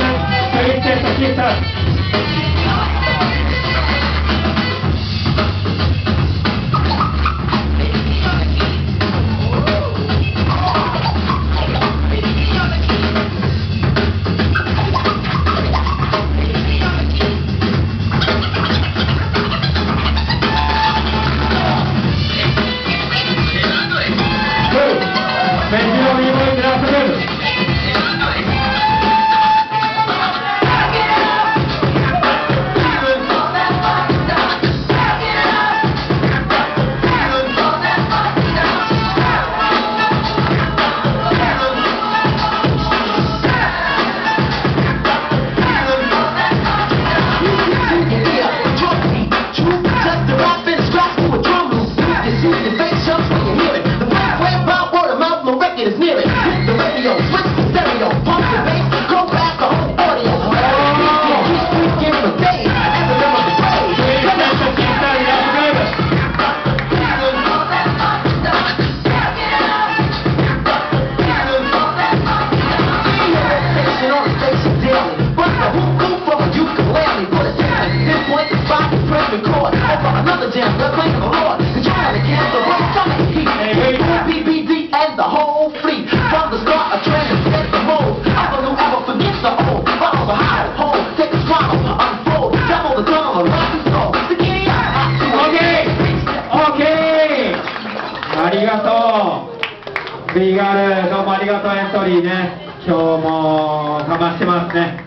Another jam, the claim of the Lord, controlling the cancer, right stomach heat, PBD and the whole fleet. From the start, a trend that sets the mold. Ever new, ever forget the old. Follow the high, hold, take the throttle, unfold, double the drum of rock and roll. The kitty OK! ありがとう。ビーガール、どうもありがとう。エントリーね。今日もかましてますね。